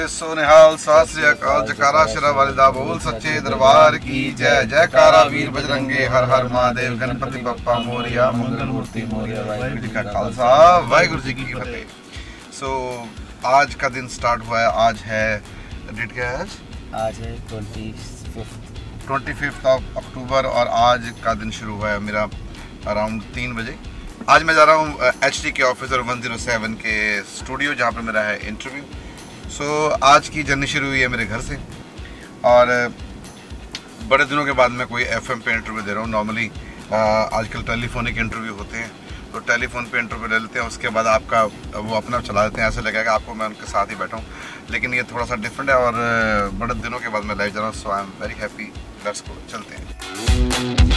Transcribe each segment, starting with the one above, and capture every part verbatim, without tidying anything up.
सो निहाल सत श्री अकाल जकारा शेरा वालिदा बोल सच्चे दरबार की जय जयकारा वीर बजरंगे हर हर महादेव गणपति बप्पा मोरिया मंगल मूर्ति मोरिया वाहिगुरू जी का खालसा वाहिगुरू जी की फतेह। सो आज का दिन स्टार्ट हुआ है। आज है डेट क्या है? आज है twenty fifth twenty fifth of October और आज का दिन शुरू हुआ है मेरा अराउंड तीन बजे। आज मैं जा रहा हूँ एच टी के ऑफिस और वन ज़ीरो सेवन के स्टूडियो जहाँ पर मेरा है इंटरव्यू। सो so, आज की जर्नी शुरू हुई है मेरे घर से और बड़े दिनों के बाद मैं कोई एफएम पे इंटरव्यू दे रहा हूँ। नॉर्मली आजकल टेलीफोनिक इंटरव्यू होते हैं तो टेलीफोन पे इंटरव्यू ले लेते हैं, उसके बाद आपका वो अपना चला देते हैं, ऐसे लगेगा आपको मैं उनके साथ ही बैठा हूँ। लेकिन ये थोड़ा सा डिफरेंट है और बड़े दिनों के बाद मैं लाइव जा रहा हूँ। So I am very happy. Let's go, चलते हैं।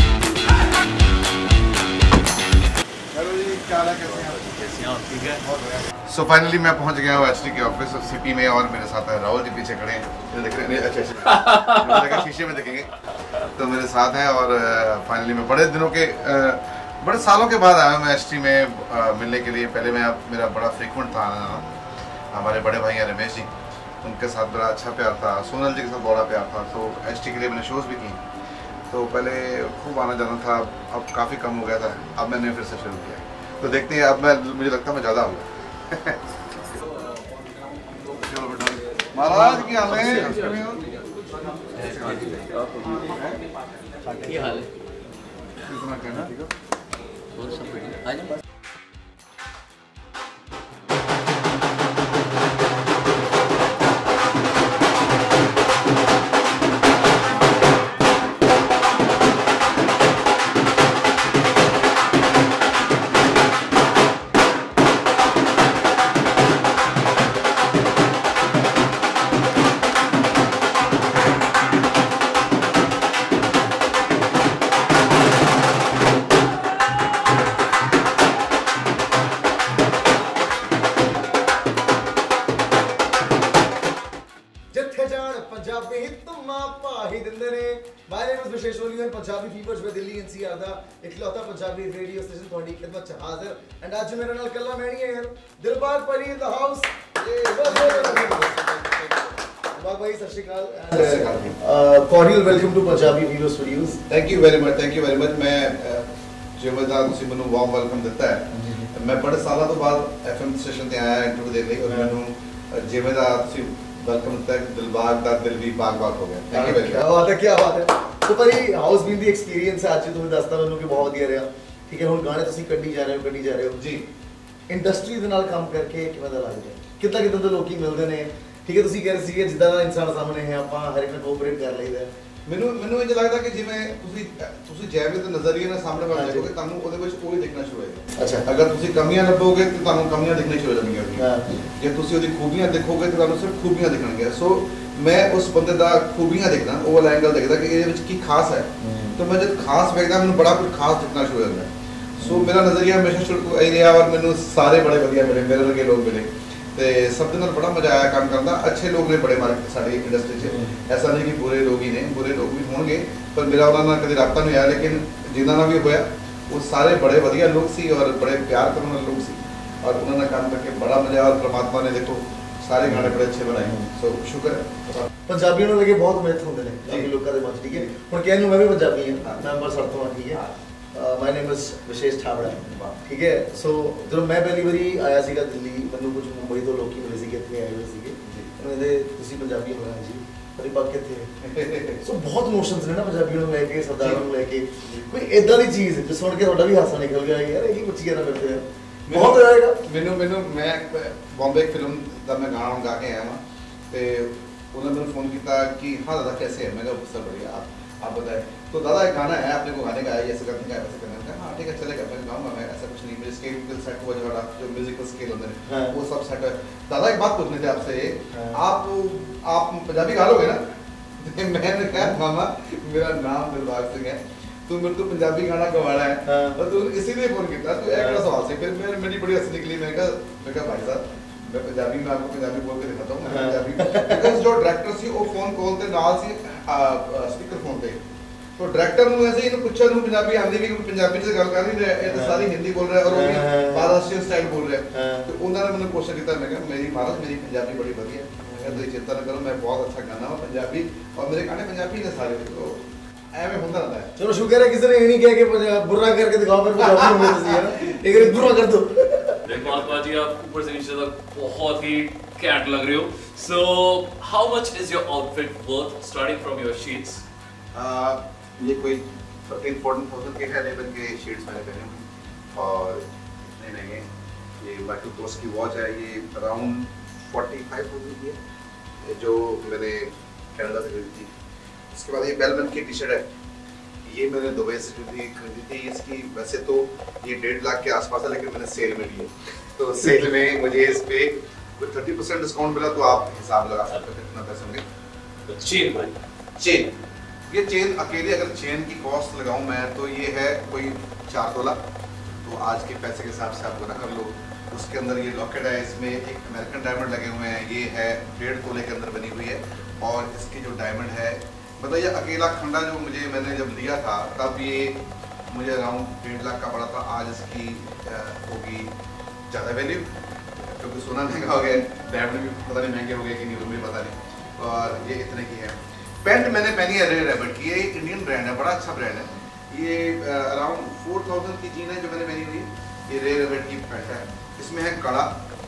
सो so, फाइनली मैं पहुंच गया हूँ एच टी के ऑफिस सिटी में और मेरे साथ है राहुल जी पीछे खड़े हैं, देख रहे हैं। अच्छा अच्छा शीशे में देखेंगे तो मेरे साथ हैं और फाइनली मैं बड़े दिनों के बड़े सालों के बाद आया मैं एच टी में मिलने के लिए। पहले मैं मेरा बड़ा फ्रीक्वेंट था, हमारे बड़े भाई हैं रमेश जी, उनके साथ बड़ा अच्छा प्यार था, सोनल जी के साथ बड़ा प्यार था। तो एच टी के लिए मैंने शोज़ भी किए, तो पहले खूब आना जाना था, अब काफ़ी कम हो गया था, अब मैंने फिर से शुरू किया। तो देखते हैं, अब मैं मुझे लगता है मैं ज़्यादा हो गया। महाराज की हाल है? कितना कहना ठीक है। पंजाबी फीवर्स में दिल्ली एनसीआर दा इकलौता पंजाबी रेडियो स्टेशन ਤੁਹਾਡੀ ਖidmat ਚ ਹਾਜ਼ਰ ਐਂਡ ਅੱਜ ਮੇਰੇ ਨਾਲ ਕੱਲਾ ਮੈਂ ਨਹੀਂ ਹਾਂ, ਦਿਲਬਾਗ ਪਰੀ ਇਨ ਦ ਹਾਊਸ। ਦਿਲਬਾਗ ਭਾਈ ਸਤਿ ਸ਼੍ਰੀ ਅਕਾਲ। Cordial welcome to Punjabi video studios. Thank you very much, thank you very much. ਮੈਂ ਜਿਵੇਂ ਦਾ ਤੁਸੀਂ ਮੈਨੂੰ ਵਾਰਮ ਵੈਲਕਮ ਦਿੱਤਾ ਹੈ, ਮੈਂ ਬੜੇ ਸਾਲਾਂ ਤੋਂ ਬਾਅਦ ਐਫਐਮ ਸਟੇਸ਼ਨ ਤੇ ਆਇਆ ਇੰਟਰਵਿਊ ਦੇਣ ਲਈ ਔਰ ਮੈਨੂੰ ਜਿਵੇਂ ਦਾ ਤੁਸੀਂ वेलकम तक दिलबाग दा दिल भी बाग बाग हो गया। Thank you very much. क्या बात है, क्या बात है। तो पर ये हाउस बीन दी एक्सपीरियंस है आज तुम्हें दसता मैनू कि बहुत ਵਧੀਆ ਰਿਹਾ। ठीक है, ਹੁਣ ਗਾਣੇ ਤੁਸੀਂ ਕੱਢੀ ਜਾ ਰਹੇ ਹੋ ਕੱਢੀ ਜਾ ਰਹੇ ਹੋ ਜੀ। ਇੰਡਸਟਰੀ ਦੇ ਨਾਲ ਕੰਮ ਕਰਕੇ ਕਿਵੇਂ ਦਾ ਲੱਗ ਰਿਹਾ? ਕਿੱਦਾਂ ਕਿੱਦਾਂ ਦੇ ਲੋਕੀ ਮਿਲਦੇ ਨੇ? ਠੀਕ ਹੈ, ਤੁਸੀਂ ਕਹਿ ਰਹੇ ਸੀਗੇ ਜਿੱਦਾਂ ਦਾ ਇਨਸਾਨ ਸਾਹਮਣੇ ਹੈ ਆਪਾਂ ਹਰ ਇੱਕ ਨਾਲ ਕੋਆਪਰੇਟ ਕਰ ਲਈਦਾ। ਮੈਨੂੰ ਮੈਨੂੰ ਇਹ ਲੱਗਦਾ ਕਿ ਜਿਵੇਂ ਤੁਸੀਂ ਤੁਸੀਂ ਜੈਵੇਂ ਦੇ ਨਜ਼ਰੀਏ ਨਾਲ ਸਾਹਮਣੇ ਬਣ ਜਾਓਗੇ ਤੁਹਾਨੂੰ ਉਹਦੇ ਵਿੱਚ ਉਹੀ ਦਿਖਣਾ ਸ਼ੁਰੂ ਹੋਏਗਾ। ਅੱਛਾ, ਅਗਰ ਤੁਸੀਂ ਕਮੀਆਂ ਲੱਭੋਗੇ ਤਾਂ ਤੁਹਾਨੂੰ ਕਮੀਆਂ ਦਿਖਣੀਆਂ ਸ਼ੁਰੂ ਹੋ ਜਾਣਗੀਆਂ। ਜੇ ਤੁਸੀਂ ਉਹਦੀ ਖੂਬੀਆਂ ਦੇਖੋਗੇ ਤਾਂ ਤੁਹਾਨੂੰ ਸਿਰਫ ਖੂਬੀਆਂ ਦਿਖਣਗੀਆਂ। ਸੋ ਮੈਂ ਉਸ ਬੰਦੇ ਦਾ ਖੂਬੀਆਂ ਦੇਖਦਾ, ਉਹ ਵਾਲਾ ਐਂਗਲ ਦੇਖਦਾ ਕਿ ਇਹਦੇ ਵਿੱਚ ਕੀ ਖਾਸ ਹੈ। ਤਾਂ ਮੈਂ ਜਦ ਖਾਸ ਵੇਖਦਾ ਮੈਨੂੰ ਬੜਾ ਕੁਝ ਖਾਸ ਦਿਖਣਾ ਸ਼ੁਰੂ ਹੋ ਜਾਂਦਾ। ਸੋ ਮੇਰਾ ਨਜ਼ਰੀਆ ਹਮੇਸ਼ਾ ਸ਼ੁਰੂ ਤੋਂ ਇਹ ਰਿਹਾ ਔਰ ਮੈਨੂੰ ਸਾਰੇ ਬੜੇ ਵਧੀਆ ਮਿਲੇ, ਮੇਰੇ ਵਰਗੇ ਲੋਕ ਮਿਲੇ ਤੇ ਸਭ ਦੇ ਨਾਲ ਬੜਾ ਮਜ਼ਾ ਆਇਆ ਕੰਮ ਕਰਨ ਦਾ। ਅੱਛੇ ਲੋਕ ਨੇ ਬੜੇ ਮਾਰਕੀਟ ਸਾਡੀ ਇੰਡਸਟਰੀ 'ਚ, ਐਸਾ ਨਹੀਂ ਕਿ ਬੁਰੇ ਲੋਕ ਹੀ ਨੇ, ਬੁਰੇ ਲੋਕ ਵੀ ਹੋਣਗੇ ਪਰ ਮੇਰਾ ਉਹਨਾਂ ਨਾਲ ਕਦੇ ਰਾਬਤਾ ਨਹੀਂ ਆਇਆ। ਲੇਕਿਨ ਜਿਨ੍ਹਾਂ ਨਾਲ ਵੀ ਹੋਇਆ ਉਹ ਸਾਰੇ ਬੜੇ ਵਧੀਆ ਲੋਕ ਸੀ ਔਰ ਬੜੇ ਪਿਆਰ ਕਰਨ ਵਾਲੇ ਲੋਕ ਸੀ ਔਰ ਉਹਨਾਂ ਨਾਲ ਕੰਮ ਕਰਕੇ ਬੜਾ ਮਜ਼ਾ ਆਇਆ। ਔਰ ਪ੍ਰਮਾਤਮਾ ਨੇ ਦੇਖੋ ਸਾਰੇ ਗਾਣੇ ਬੜੇ ਅੱਛੇ ਬਣਾਏ, ਸੋ ਸ਼ੁਕਰ ਹੈ। ਪੰਜਾਬੀਆਂ ਨੂੰ ਲੱਗੇ ਬਹੁਤ ਮਿਹਨਤ ਹੁੰਦੇ ਨੇ ਕਾਫੀ ਲੋਕਾਂ ਦੇ ਮਨ, ਠੀਕ ਹੈ। ਹੁਣ ਕਹਿਣ ਨੂੰ ਮੈਂ ਵੀ ਪੰਜਾਬੀ ਹਾਂ, ਮੈਂ ਅੰਮ੍ਰਿਤਸਰ ਤੋਂ ਹਾਂ, ਠੀਕ ਹੈ। ਮਾਈ ਨੇਮ ਇਜ਼ ਵਿਸ਼ੇਸ਼ ਠਾਬੜਾ, ਠੀਕ ਹੈ। ਸੋ ਜਦੋਂ ਮੈਂ ਪਹਿਲੀ ਵਾਰੀ ਆਇਆ ਸੀਗਾ ਦਿੱਲੀ, ਮੈਨੂੰ ਕੁਝ ਮੁੰਬਈ ਤੋਂ ਲੋਕੀ ਮਿਲੇ ਸੀਗੇ, ਇੱਥੇ ਆਏ ਹੋਏ ਸੀਗੇ, ਕਹਿੰਦੇ ਤੁਸੀਂ ਪੰਜਾਬੀ ਹੋ ਜੀ, ਪਰ ਪੱਕ ਕਿੱਥੇ। ਸੋ ਬਹੁਤ ਇਮੋਸ਼ਨਸ ਨੇ ਨਾ ਪੰਜਾਬੀਆਂ ਨੂੰ ਲੈ ਕੇ, ਸਰਦਾਰਾਂ ਨੂੰ ਲੈ ਕੇ। ਕੋਈ ਇਦਾਂ ਦੀ ਚੀਜ਼ ਜਿਸ ਸੁਣ ਕੇ ਤੁਹਾਡਾ ਵੀ ਹਾਸਾ ਨਿਕਲ ਗਿਆ ਯਾਰ, ਇਹ ਕੀ ਪੁੱਛੀ ਜਾਂਦਾ ਮੇਰੇ ਤੇ ਬਹੁਤ ਆਏਗਾ। ਮੈਨੂੰ ਮੈਨੂੰ ਮੈਂ ਬੰਬੇ ਫਿਲਮ ਦਾ ਮੈਂ ਗਾਣਾ ਗਾ ਕੇ ਆਇਆ ਹਾਂ ਤੇ ਉਹਨਾਂ ਨੇ ਮੈਨੂੰ ਫੋਨ ਕੀਤਾ कि हाँ दादा कैसे है? मैं कहा सर बढ़िया, आप आप बताएं। तो दादा एक गाना है आपने को गाने का है, ऐसे करने का है, वैसे करने का है। हाँ ठीक है चलेगा, मैं गाऊंगा, मैं ऐसा कुछ नहीं, मेरे स्केल सेट हुआ जो जो म्यूजिकल स्केल होते हैं वो सब सेट है। दादा एक बात पूछनी थी आपसे, आप आप पंजाबी गा लोगे ना? मैंने कहा मामा मेरा नाम दिलबाग सिंह है, तू मेरे को पंजाबी गाना गवाना है और तू इसीलिए फोन किया। तू एक सवाल से फिर मैं मेरी बड़ी हंसी निकली। मैं कहा मैं कहा भाई साहब मैं पंजाबी में आपको पंजाबी बोल के दिखाता हूँ पंजाबी, बिकॉज जो डायरेक्टर सी वो फोन कॉल ते नाल सी स्पीकर फोन ते, तो डायरेक्टर ਨੂੰ ऐसे ही पूछा ਨੂੰ ਪੰਜਾਬੀ ਆਂਦੀ ਵੀ ਕੋਈ ਪੰਜਾਬੀ ਚ ਗੱਲ ਕਰ ਨਹੀਂ ਰਿਹਾ, ਇਹ ਤਾਂ ਸਾਰੀ ਹਿੰਦੀ ਬੋਲ ਰਿਹਾ ਔਰ ਉਹ ਵੀ ਮਹਾਰਾਸ਼ਟਰੀਅਨ ਸਟਾਈਲ ਬੋਲ ਰਿਹਾ। ਤੇ ਉਹਨਾਂ ਨੇ ਮੈਨੂੰ ਕੁਐਸਚਨ ਕੀਤਾ, ਮੈਂ ਕਿਹਾ ਮੇਰੀ ਮਹਾਰਾਜ ਮੇਰੀ ਪੰਜਾਬੀ ਬੜੀ ਵਧੀਆ कहते चिंता न करो, मैं बहुत अच्छा गाना हूँ पंजाबी और मेरे गाने पंजाबी ने सारे, तो ਐਵੇਂ ਹੁੰਦਾ रहता है। चलो शुक्र है किसी ने ये नहीं किया कि बुरा करके दिखाओ फिर पंजाबी में है ना, एक बार बुरा कर दो। देखो आत्मा जी, आप ऊपर से नीचे तक बहुत ही कैट लग रहे हो। So how much is your outfit worth starting from your sheets? ये कोई थर्टीन फोर्टीन थाउजेंड के है लेवल के शीट्स मैंने पहने हुए और इतने महंगे। ये माइकल कोर्स की वॉच है, ये अराउंड फोर्टी फाइव थाउजेंड की है जो मैंने कनाडा से खरीदी थी। उसके बाद ये बेलमन की टी शर्ट है, ये मैंने दुबई से खरीदी खरीदी थी। इसकी वैसे तो ये डेढ़ लाख के आसपास है लेकिन मैंने सेल में ली है, तो सेल में मुझे इस पे कोई थर्टी परसेंट डिस्काउंट मिला, तो आप हिसाब लगा सकते हो कितना पैसे होंगे। चेन भाई, चेन, ये चेन अकेली अगर चेन की कॉस्ट लगाऊं मैं तो ये है कोई चार तोला, तो आज के पैसे के हिसाब से आप गुना कर लो। उसके अंदर ये लॉकेट है, इसमें एक अमेरिकन डायमंड लगे हुए हैं, ये है डेढ़ तोले के अंदर बनी हुई है। और इसकी जो डायमंड है, मतलब ये अकेला खंडा जो मुझे मैंने जब लिया था तब ये मुझे अराउंड डेढ़ लाख का पड़ा था। आज इसकी होगी ज़्यादा वैल्यू क्योंकि सोना महंगा हो गया, डायमंड भी पता नहीं महंगे हो गए कि नहीं, वो भी पता नहीं। और ये इतने की है। पैंट मैंने पहनी है रे रैबिट की, ये इंडियन ब्रांड है, बड़ा अच्छा ब्रांड है। ये अराउंड फोर थाउजेंड की जीन है जो मैंने पहनी हुई है। ये रे रैबिट की पैंट है, इसमें है कड़ा,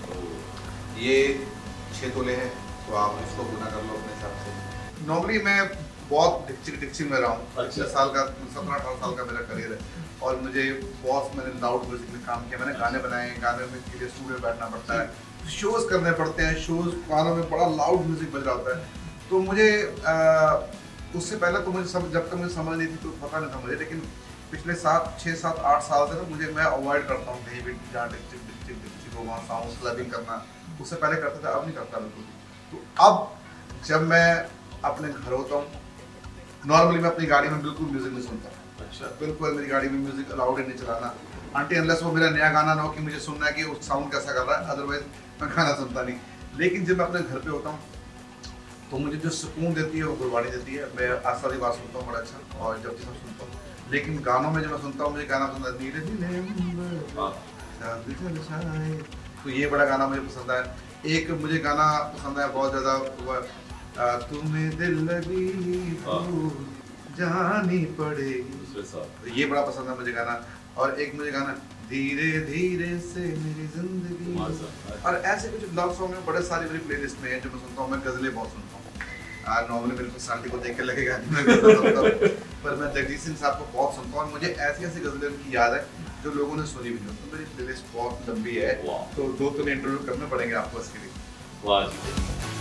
ये छः तोले है, तो आप इसको गुना कर लो अपने हिसाब से। नॉर्मली मैं बहुत डिक्चिक डिक्चिक में रहा हूँ, अच्छा। दस साल का सत्रह अठारह साल का मेरा करियर है और मुझे बहुत मैंने लाउड म्यूजिक में काम किया, मैंने गाने बनाए, गाने में के लिए स्टूडियो बैठना पड़ता है, शोज़ करने पड़ते हैं, शोज़ गानों में बड़ा लाउड म्यूजिक बज रहा होता है। तो मुझे आ, उससे पहले तो मुझे समझ, जब तक मुझे समझ नहीं थी तो पता नहीं था मुझे, लेकिन पिछले सात छः सात आठ साल से ना मुझे मैं अवॉइड करता हूँ कहीं भी जहाँ डिक्चिक डिक्चिक डिक्चिक हो वहाँ साउंड क्लबिंग करना, उससे पहले करता था, अब नहीं करता बिल्कुल। तो अब जब मैं अपने घर होता हूँ नॉर्मली मैं अपनी गाड़ी में बिल्कुल म्यूजिक नहीं सुनता। अच्छा, बिल्कुल मेरी गाड़ी में म्यूजिक अलाउड ही नहीं चलाना, आंटी अनलेस वो मेरा नया गाना ना हो कि मुझे सुनना है कि उस साउंड कैसा कर रहा है, अदरवाइज मैं गाना सुनता नहीं। लेकिन जब मैं अपने घर पे होता हूँ तो मुझे जो सुकून देती है वो गुरबानी देती है। मैं आस्था की बात सुनता हूँ बड़ा अच्छा, और जब भी मैं सुनता हूँ, लेकिन गानों में जब मैं सुनता हूँ मुझे गाना पसंद है नीले नीले तो ये बड़ा गाना मुझे पसंद है। एक मुझे गाना पसंद है बहुत ज़्यादा, तुम्हें दिल लगी जानी पड़ेगी, तो ये बड़ा पसंद है मुझे गाना। और एक मुझे गाना धीरे धीरे से मेरी जिंदगी, और ऐसे कुछ लव सॉन्ग में बड़े सारे मेरी प्लेलिस्ट में है जो मैं सुनता हूँ। मैं गज़लें बहुत सुनता हूँ, नॉर्मली मेरी पर्सनालिटी को देख के लगेगा मैं गज़ल सुनता हूँ, पर मैं जगजीत सिंह साहब को बहुत सुनता हूँ और मुझे ऐसी ऐसी गज़लें उनकी याद है जो लोगों ने सुनी भी नहीं। तो मेरी प्लेलिस्ट बहुत लंबी है, तो दो तीन इंटरव्यू करने पड़ेंगे आपको इसके लिए। वाह जी।